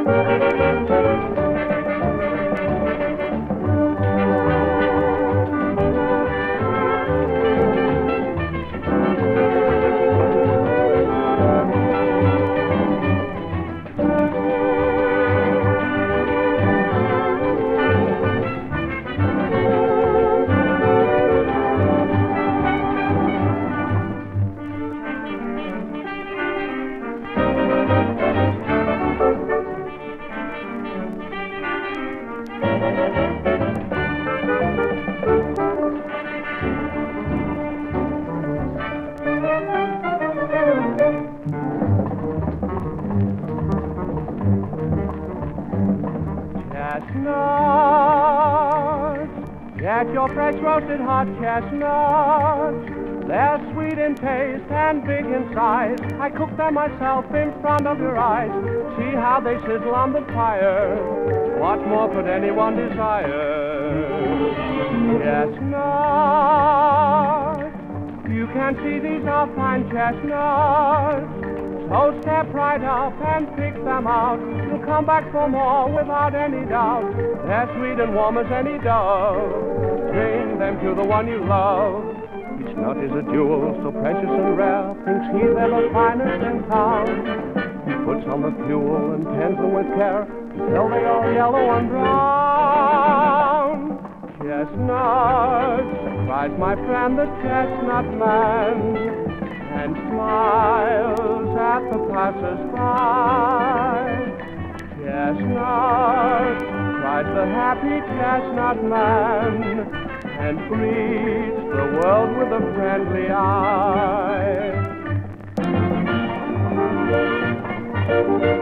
Get your fresh roasted hot chestnuts. They're sweet in taste and big in size. I cook them myself in front of your eyes. See how they sizzle on the fire. What more could anyone desire? Chestnuts. You can see these are fine chestnuts. So step right up and pick them out. You'll come back for more without any doubt. They're sweet and warm as any dove. Bring them to the one you love. Each nut is a jewel, so precious and rare. Thinks he they're the finest in town. He puts on the fuel and tends them with care until they are yellow and brown. Chestnuts, cries my friend the Chestnut Man, and smiles at the passers-by. Chestnut, cries the happy Chestnut Man, and greets the world with a friendly eye.